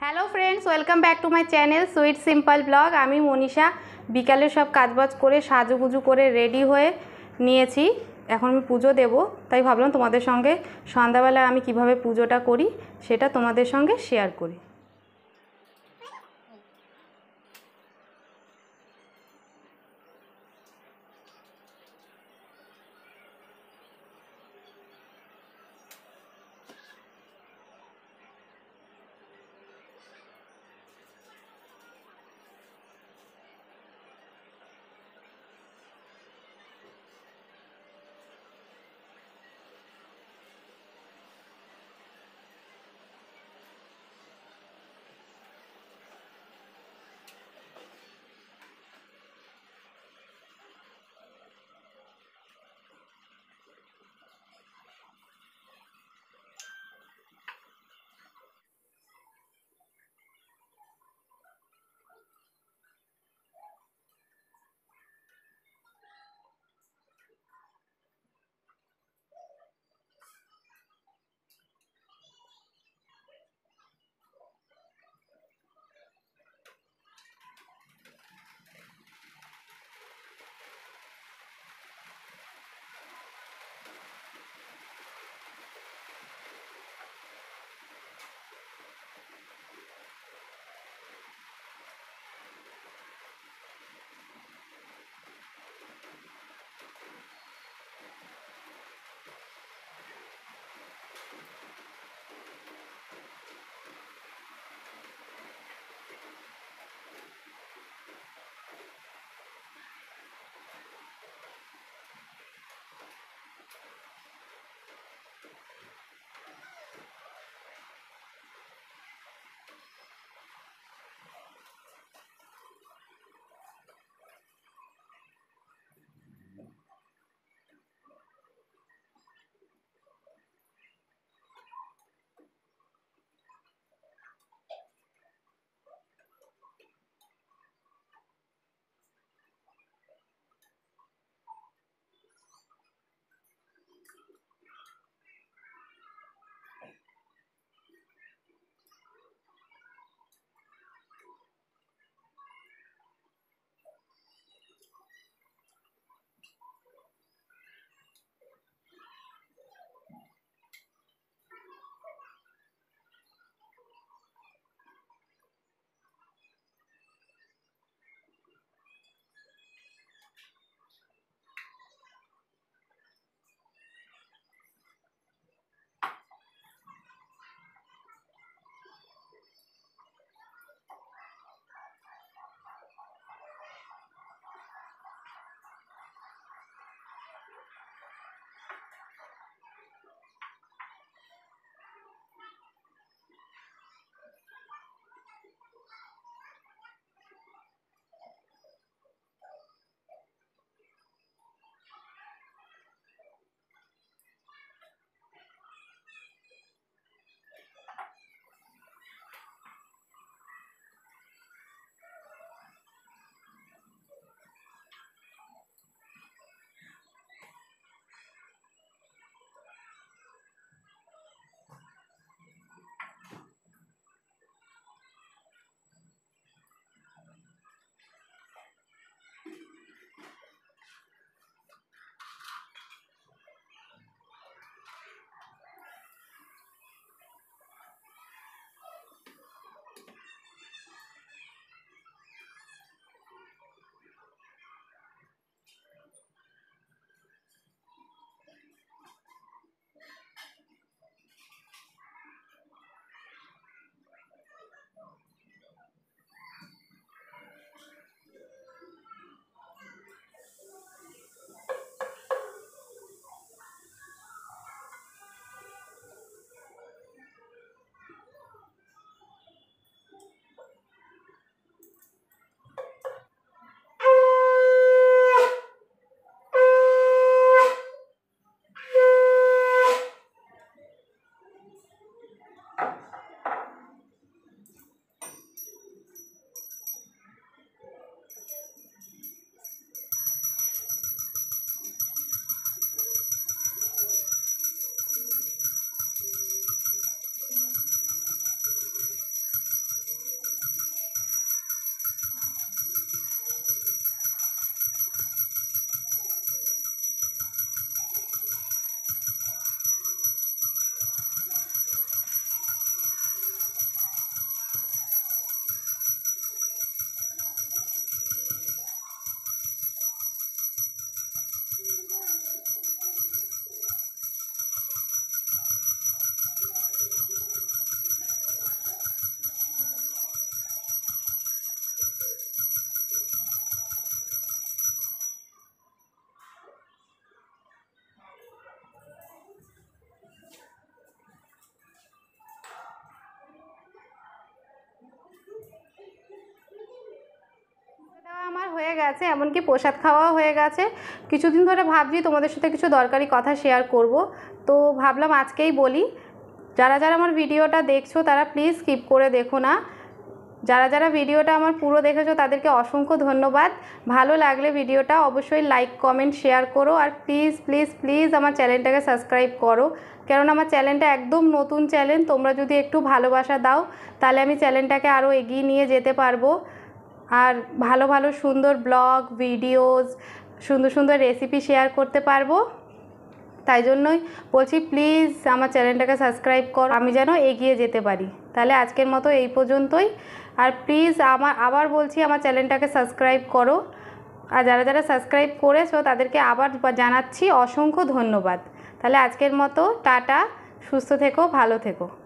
Hello friends, welcome back to my channel sweet simple blog. আমি মনীষা বিকালে সব কাজবাজ করে সাজুগুজু করে রেডি হয়ে নিয়েছি। এখন আমি পুজো দেব, তাই ভাবলাম তোমাদের সঙ্গে সন্ধ্যাবেলা আমি কিভাবে পুজোটা করি সেটা তোমাদের সঙ্গে শেয়ার করি। হয়ে গেছে, এমনকি প্রসাদ খাওয়াও হয়ে গেছে। কিছুদিন ধরে ভাবছি তোমাদের সাথে কিছু দরকারি কথা শেয়ার করব, তো ভাবলাম আজকেই বলি। যারা যারা আমার ভিডিওটা দেখছো তারা প্লিজ স্কিপ করে দেখো না। যারা যারা ভিডিওটা আমার পুরো দেখেছো তাদেরকে অসংখ্য ধন্যবাদ। ভালো লাগলে ভিডিওটা অবশ্যই লাইক কমেন্ট শেয়ার করো, আর প্লিজ প্লিজ প্লিজ আমার চ্যানেলটাকে সাবস্ক্রাইব করো, কেননা আমার চ্যানেলটা একদম নতুন চ্যানেল। তোমরা যদি একটু ভালোবাসা দাও তাহলে আমি চ্যানেলটাকে আরও এগিয়ে নিয়ে যেতে পারবো, আর ভালো ভালো সুন্দর ব্লগ ভিডিওস, সুন্দর সুন্দর রেসিপি শেয়ার করতে পারবো। তাই জন্যই বলছি প্লিজ আমার চ্যানেলটাকে সাবস্ক্রাইব করো, আমি যেন এগিয়ে যেতে পারি। তাহলে আজকের মতো এই পর্যন্তই, আর প্লিজ আবার বলছি আমার চ্যানেলটাকে সাবস্ক্রাইব করো, আর যারা যারা সাবস্ক্রাইব করেছো তাদেরকে আবার জানাচ্ছি অসংখ্য ধন্যবাদ। তাহলে আজকের মতো টাটা, সুস্থ থেকো, ভালো থেকো।